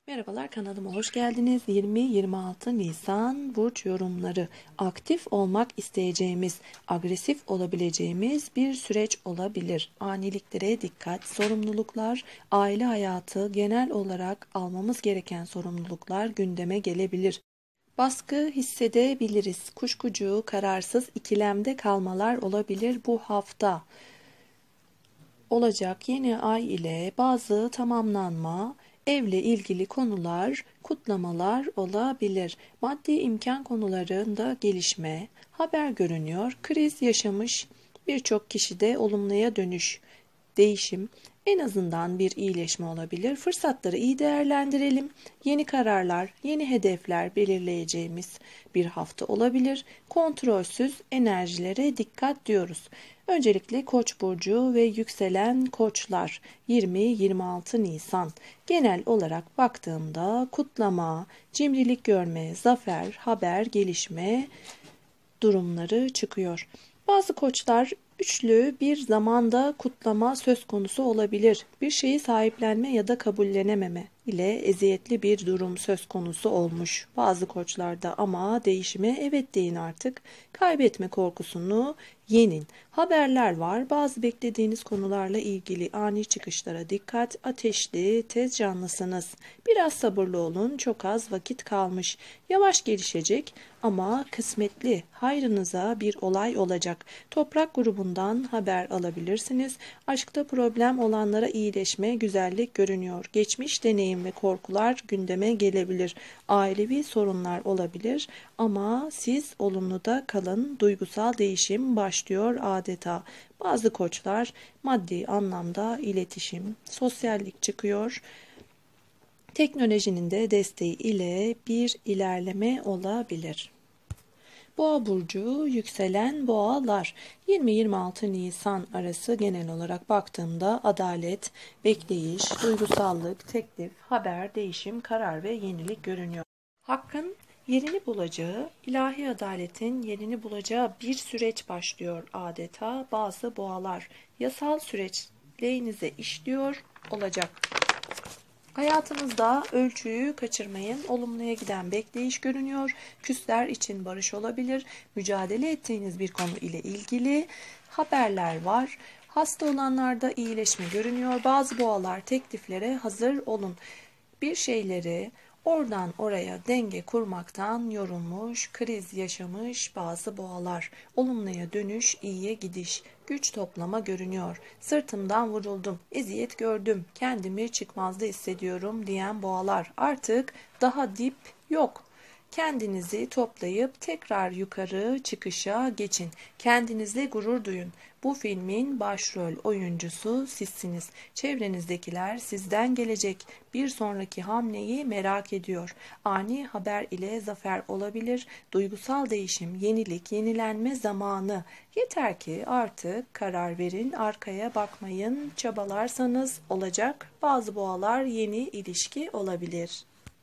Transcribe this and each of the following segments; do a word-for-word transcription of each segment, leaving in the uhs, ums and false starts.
Merhabalar, kanalıma hoş geldiniz. yirmi yirmi altı Nisan burç yorumları. Aktif olmak isteyeceğimiz, agresif olabileceğimiz bir süreç olabilir. Aniliklere dikkat, sorumluluklar, aile hayatı, genel olarak almamız gereken sorumluluklar gündeme gelebilir. Baskı hissedebiliriz. Kuşkucu, kararsız, ikilemde kalmalar olabilir bu hafta. Olacak yeni ay ile bazı tamamlanma, evle ilgili konular, kutlamalar olabilir. Maddi imkan konularında gelişme, haber görünüyor. Kriz yaşamış birçok kişide olumluya dönüş, değişim, en azından bir iyileşme olabilir. Fırsatları iyi değerlendirelim. Yeni kararlar, yeni hedefler belirleyeceğimiz bir hafta olabilir. Kontrolsüz enerjilere dikkat diyoruz. Öncelikle Koç burcu ve yükselen Koçlar yirmi yirmi altı Nisan. Genel olarak baktığımda kutlama, cimrilik görme, zafer, haber, gelişme durumları çıkıyor. Bazı koçlar üçlü bir zamanda kutlama söz konusu olabilir. Bir şeyi sahiplenme ya da kabullenememe ile eziyetli bir durum söz konusu olmuş bazı koçlarda, ama değişime evet deyin artık. Kaybetme korkusunu yenin. Haberler var. Bazı beklediğiniz konularla ilgili ani çıkışlara dikkat. Ateşli, tez canlısınız. Biraz sabırlı olun. Çok az vakit kalmış. Yavaş gelişecek ama kısmetli. Hayrınıza bir olay olacak. Toprak grubundan haber alabilirsiniz. Aşkta problem olanlara iyileşme, güzellik görünüyor. Geçmiş deneyim ve korkular gündeme gelebilir. Ailevi sorunlar olabilir ama siz olumluda kalın. Duygusal değişim başlıyor adeta. Bazı koçlar maddi anlamda iletişim, sosyallik çıkıyor. Teknolojinin de desteği ile bir ilerleme olabilir. Boğa burcu yükselen boğalar yirmi yirmi altı Nisan arası genel olarak baktığımda adalet, bekleyiş, duygusallık, teklif, haber, değişim, karar ve yenilik görünüyor. Hakkın yerini bulacağı, ilahi adaletin yerini bulacağı bir süreç başlıyor adeta. Bazı boğalar yasal süreç lehinize işliyor olacak. Hayatınızda ölçüyü kaçırmayın. Olumluya giden bekleyiş görünüyor. Küsler için barış olabilir. Mücadele ettiğiniz bir konu ile ilgili haberler var. Hasta olanlarda iyileşme görünüyor. Bazı boğalar tekliflere hazır olun. Bir şeyleri oradan oraya denge kurmaktan yorulmuş, kriz yaşamış bazı boğalar. Olumluya dönüş, iyiye gidiş, güç toplama görünüyor. Sırtımdan vuruldum, eziyet gördüm, kendimi çıkmazda hissediyorum diyen boğalar. Artık daha dip yok. Kendinizi toplayıp tekrar yukarı çıkışa geçin. Kendinizle gurur duyun. Bu filmin başrol oyuncusu sizsiniz. Çevrenizdekiler sizden gelecek bir sonraki hamleyi merak ediyor. Ani haber ile zafer olabilir. Duygusal değişim, yenilik, yenilenme zamanı. Yeter ki artık karar verin, arkaya bakmayın. Çabalarsanız olacak. Bazı boğalar yeni ilişki olabilir.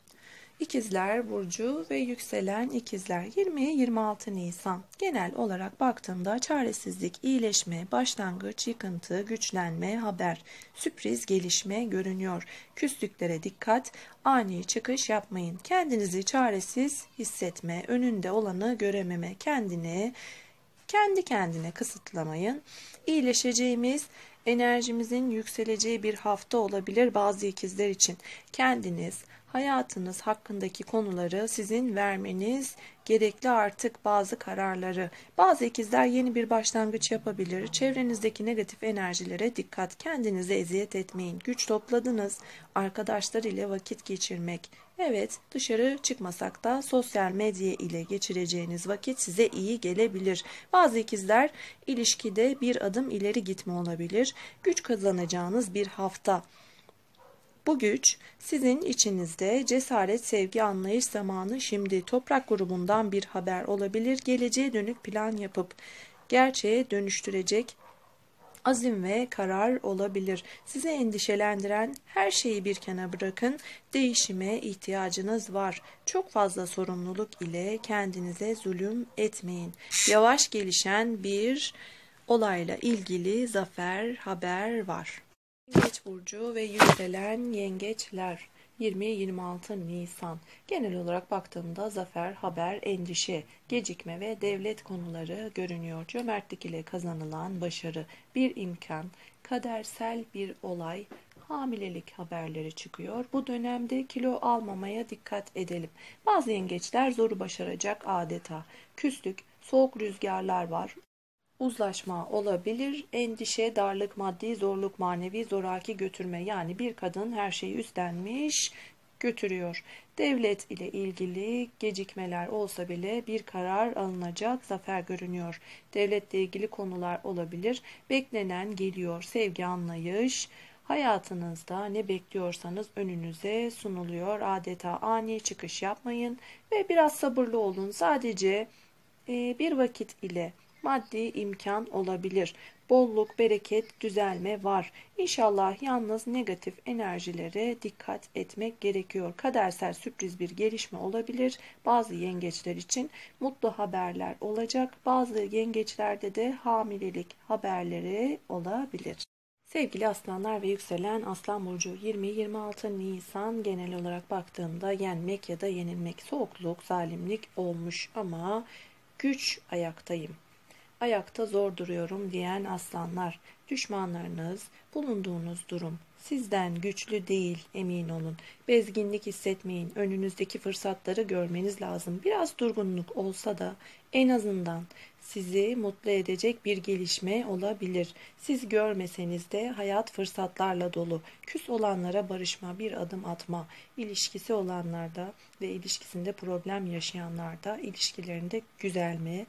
İkizler burcu ve yükselen ikizler yirmi yirmi altı Nisan. Genel olarak baktığımda çaresizlik, iyileşme, başlangıç, yıkıntı, güçlenme, haber, sürpriz gelişme görünüyor. Küslüklere dikkat, ani çıkış yapmayın. Kendinizi çaresiz hissetme, önünde olanı görememe, kendini kendi kendine kısıtlamayın. İyileşeceğimiz, enerjimizin yükseleceği bir hafta olabilir bazı ikizler için. Kendiniz, hayatınız hakkındaki konuları sizin vermeniz gerekli, artık bazı kararları. Bazı ikizler yeni bir başlangıç yapabilir. Çevrenizdeki negatif enerjilere dikkat. Kendinize eziyet etmeyin. Güç topladınız. Arkadaşlar ile vakit geçirmek. Evet, dışarı çıkmasak da sosyal medya ile geçireceğiniz vakit size iyi gelebilir. Bazı ikizler ilişkide bir adım ileri gitme olabilir. Güç kazanacağınız bir hafta. Bu güç sizin içinizde. Cesaret, sevgi, anlayış zamanı şimdi. Toprak grubundan bir haber olabilir. Geleceğe dönük plan yapıp gerçeğe dönüştürecek azim ve karar olabilir. Sizi endişelendiren her şeyi bir kenara bırakın. Değişime ihtiyacınız var. Çok fazla sorumluluk ile kendinize zulüm etmeyin. Yavaş gelişen bir olayla ilgili zafer haber var. Yengeç burcu ve yükselen yengeçler yirmi yirmi altı Nisan. Genel olarak baktığımda zafer, haber, endişe, gecikme ve devlet konuları görünüyor. Cömertlik ile kazanılan başarı, bir imkan, kadersel bir olay, hamilelik haberleri çıkıyor. Bu dönemde kilo almamaya dikkat edelim. Bazı yengeçler zoru başaracak adeta. Küslük, soğuk rüzgarlar var. Uzlaşma olabilir, endişe, darlık, maddi zorluk, manevi zoraki götürme. Yani bir kadın her şeyi üstlenmiş, götürüyor. Devlet ile ilgili gecikmeler olsa bile bir karar alınacak, zafer görünüyor. Devletle ilgili konular olabilir. Beklenen geliyor, sevgi, anlayış. Hayatınızda ne bekliyorsanız önünüze sunuluyor. Adeta ani çıkış yapmayın ve biraz sabırlı olun. Sadece e, bir vakit ile maddi imkan olabilir. Bolluk, bereket, düzelme var. İnşallah yalnız negatif enerjilere dikkat etmek gerekiyor. Kadersel sürpriz bir gelişme olabilir. Bazı yengeçler için mutlu haberler olacak. Bazı yengeçlerde de hamilelik haberleri olabilir. Sevgili aslanlar ve yükselen aslan burcu, yirmi yirmi altı Nisan genel olarak baktığımda yenmek ya da yenilmek, soğukluk, zalimlik olmuş ama güç ayaktayım. Ayakta zor duruyorum diyen aslanlar, düşmanlarınız, bulunduğunuz durum sizden güçlü değil, emin olun. Bezginlik hissetmeyin, önünüzdeki fırsatları görmeniz lazım. Biraz durgunluk olsa da en azından sizi mutlu edecek bir gelişme olabilir. Siz görmeseniz de hayat fırsatlarla dolu. Küs olanlara barışma, bir adım atma, ilişkisi olanlarda ve ilişkisinde problem yaşayanlarda ilişkilerinde güzelme,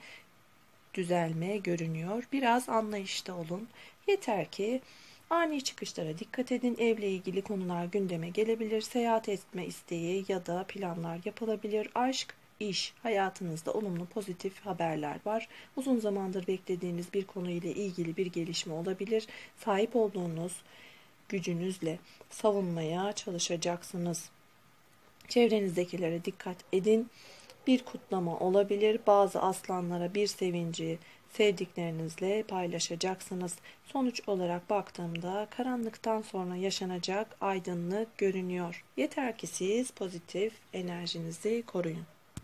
düzelme görünüyor. Biraz anlayışta olun. Yeter ki ani çıkışlara dikkat edin. Evle ilgili konular gündeme gelebilir. Seyahat etme isteği ya da planlar yapılabilir. Aşk, iş, hayatınızda olumlu pozitif haberler var. Uzun zamandır beklediğiniz bir konu ile ilgili bir gelişme olabilir. Sahip olduğunuz gücünüzle savunmaya çalışacaksınız. Çevrenizdekilere dikkat edin. Bir kutlama olabilir. Bazı aslanlara bir sevinci sevdiklerinizle paylaşacaksınız. Sonuç olarak baktığımda karanlıktan sonra yaşanacak aydınlık görünüyor. Yeter ki siz pozitif enerjinizi koruyun.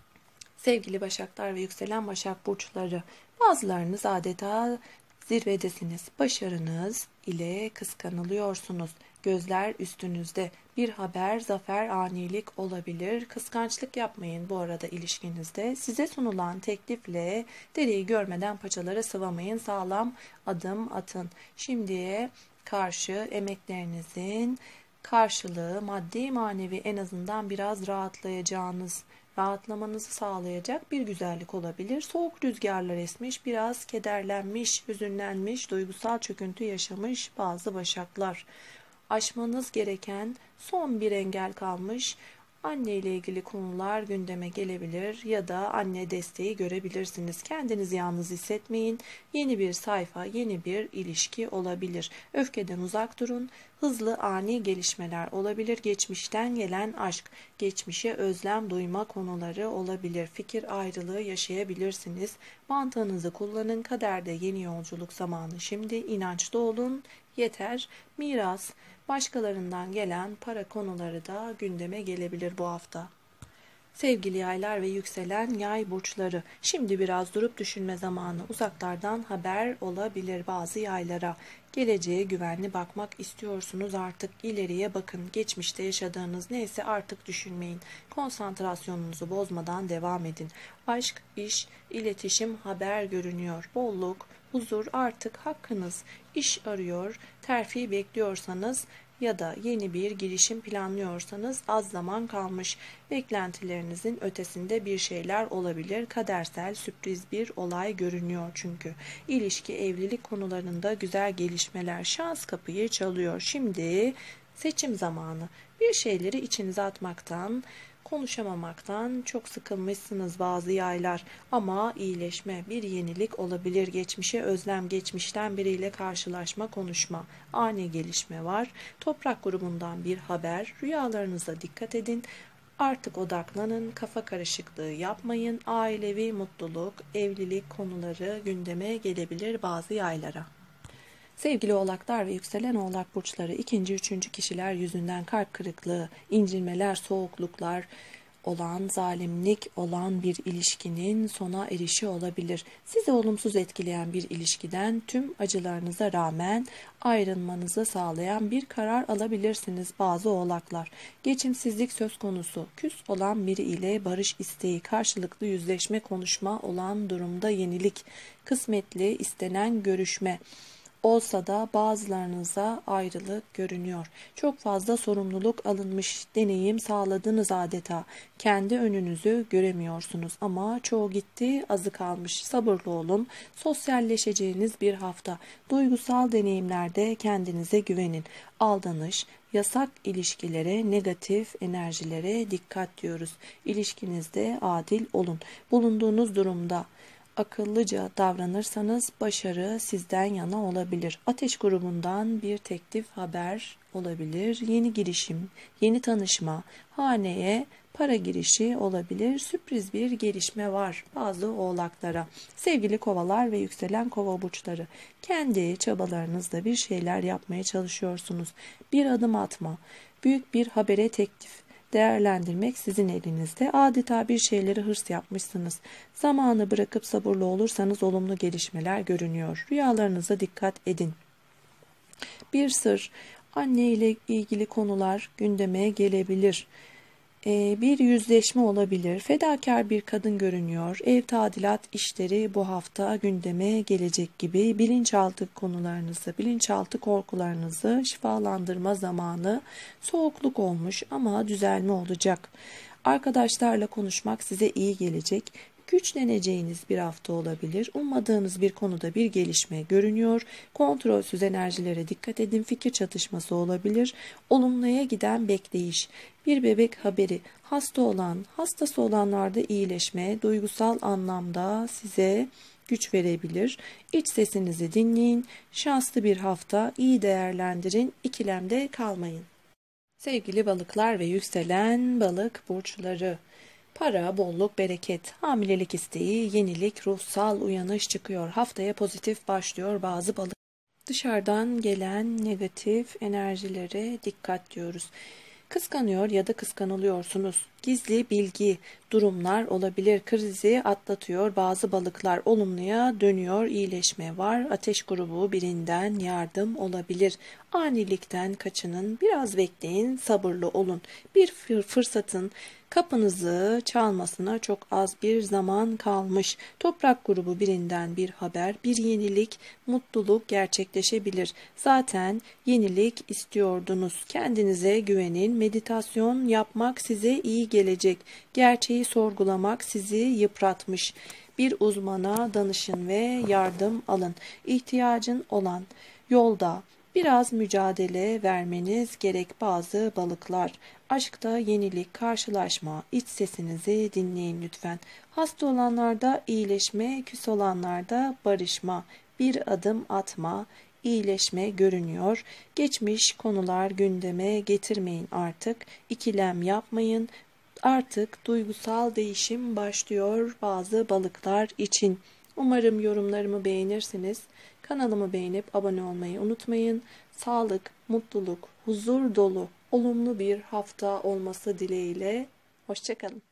Sevgili Başaklar ve yükselen Başak burçları, bazılarınız adeta zirvedesiniz. Başarınız ile kıskanılıyorsunuz. Gözler üstünüzde. Bir haber, zafer, anilik olabilir. Kıskançlık yapmayın bu arada ilişkinizde. Size sunulan teklifle dereyi görmeden paçalara sıvamayın. Sağlam adım atın. Şimdiye karşı emeklerinizin karşılığı maddi manevi en azından biraz rahatlayacağınız, rahatlamanızı sağlayacak bir güzellik olabilir. Soğuk rüzgarlar esmiş, biraz kederlenmiş, hüzünlenmiş, duygusal çöküntü yaşamış bazı başaklar. Aşmanız gereken son bir engel kalmış. Anne ile ilgili konular gündeme gelebilir ya da anne desteği görebilirsiniz. Kendinizi yalnız hissetmeyin. Yeni bir sayfa, yeni bir ilişki olabilir. Öfkeden uzak durun. Hızlı ani gelişmeler olabilir. Geçmişten gelen aşk, geçmişe özlem duyma konuları olabilir. Fikir ayrılığı yaşayabilirsiniz. Mantığınızı kullanın. Kaderde yeni yolculuk zamanı şimdi. İnançlı olun. Yeter. Miras, başkalarından gelen para konuları da gündeme gelebilir bu hafta. Sevgili yaylar ve yükselen yay burçları, şimdi biraz durup düşünme zamanı. Uzaklardan haber olabilir bazı yaylara. Geleceğe güvenli bakmak istiyorsunuz artık. İleriye bakın. Geçmişte yaşadığınız neyse artık düşünmeyin. Konsantrasyonunuzu bozmadan devam edin. Aşk, iş, iletişim, haber görünüyor. Bolluk, huzur artık hakkınız. İş arıyor, terfi bekliyorsanız ya da yeni bir girişim planlıyorsanız az zaman kalmış. Beklentilerinizin ötesinde bir şeyler olabilir. Kadersel sürpriz bir olay görünüyor çünkü. İlişki, evlilik konularında güzel gelişmeler, şans kapıyı çalıyor. Şimdi seçim zamanı. Bir şeyleri içinize atmaktan, konuşamamaktan çok sıkılmışsınız bazı yaylar ama iyileşme, bir yenilik olabilir. Geçmişe özlem, geçmişten biriyle karşılaşma, konuşma, ani gelişme var. Toprak grubundan bir haber, rüyalarınıza dikkat edin. Artık odaklanın, kafa karışıklığı yapmayın. Ailevi mutluluk, evlilik konuları gündeme gelebilir bazı yaylara. Sevgili Oğlaklar ve yükselen Oğlak burçları, ikinci, üçüncü kişiler yüzünden kalp kırıklığı, incinmeler, soğukluklar olan, zalimlik olan bir ilişkinin sona erişi olabilir. Sizi olumsuz etkileyen bir ilişkiden tüm acılarınıza rağmen ayrılmanızı sağlayan bir karar alabilirsiniz bazı Oğlaklar. Geçimsizlik söz konusu, küs olan biri ile barış isteği, karşılıklı yüzleşme, konuşma olan durumda yenilik, kısmetli istenen görüşme olsa da bazılarınıza ayrılık görünüyor. Çok fazla sorumluluk alınmış, deneyim sağladınız adeta. Kendi önünüzü göremiyorsunuz ama çoğu gitti, azı kalmış. Sabırlı olun. Sosyalleşeceğiniz bir hafta. Duygusal deneyimlerde kendinize güvenin. Aldanış, yasak ilişkilere, negatif enerjilere dikkat diyoruz. İlişkinizde adil olun. Bulunduğunuz durumda akıllıca davranırsanız başarı sizden yana olabilir. Ateş grubundan bir teklif, haber olabilir. Yeni girişim, yeni tanışma, haneye para girişi olabilir. Sürpriz bir gelişme var bazı oğlaklara. Sevgili kovalar ve yükselen kova burçları, kendi çabalarınızla bir şeyler yapmaya çalışıyorsunuz. Bir adım atma, büyük bir habere teklif değerlendirmek sizin elinizde. Adeta bir şeyleri hırs yapmışsınız. Zamanı bırakıp sabırlı olursanız olumlu gelişmeler görünüyor. Rüyalarınıza dikkat edin. Bir sır, anne ile ilgili konular gündeme gelebilir. Ee, bir yüzleşme olabilir. Fedakar bir kadın görünüyor. Ev tadilat işleri bu hafta gündeme gelecek gibi. Bilinçaltı konularınızı, bilinçaltı korkularınızı şifalandırma zamanı. Soğukluk olmuş ama düzelme olacak. Arkadaşlarla konuşmak size iyi gelecek. Güçleneceğiniz bir hafta olabilir. Ummadığınız bir konuda bir gelişme görünüyor. Kontrolsüz enerjilere dikkat edin. Fikir çatışması olabilir. Olumluya giden bekleyiş. Bir bebek haberi. Hasta olan, hastası olanlarda iyileşme, duygusal anlamda size güç verebilir. İç sesinizi dinleyin. Şanslı bir hafta, iyi değerlendirin. İkilemde kalmayın. Sevgili balıklar ve yükselen balık burçları. Para, bolluk, bereket, hamilelik isteği, yenilik, ruhsal uyanış çıkıyor. Haftaya pozitif başlıyor bazı balık. Dışarıdan gelen negatif enerjilere dikkat diyoruz. Kıskanıyor ya da kıskanılıyorsunuz. Gizli bilgi, durumlar olabilir. Krizi atlatıyor bazı balıklar. Olumluya dönüyor, iyileşme var. Ateş grubu birinden yardım olabilir. Anilikten kaçının, biraz bekleyin, sabırlı olun. Bir fırsatın kapınızı çalmasına çok az bir zaman kalmış. Toprak grubu birinden bir haber, bir yenilik, mutluluk gerçekleşebilir. Zaten yenilik istiyordunuz. Kendinize güvenin. Meditasyon yapmak size iyi gelecek. Gerçeği sorgulamak sizi yıpratmış. Bir uzmana danışın ve yardım alın. İhtiyacın olan yolda biraz mücadele vermeniz gerek bazı balıklar. Aşkta yenilik, karşılaşma, iç sesinizi dinleyin lütfen. Hasta olanlarda iyileşme, küs olanlarda barışma, bir adım atma, iyileşme görünüyor. Geçmiş konular gündeme getirmeyin artık, ikilem yapmayın. Artık duygusal değişim başlıyor bazı balıklar için. Umarım yorumlarımı beğenirsiniz. Kanalımı beğenip abone olmayı unutmayın. Sağlık, mutluluk, huzur dolu, olumlu bir hafta olması dileğiyle. Hoşça kalın.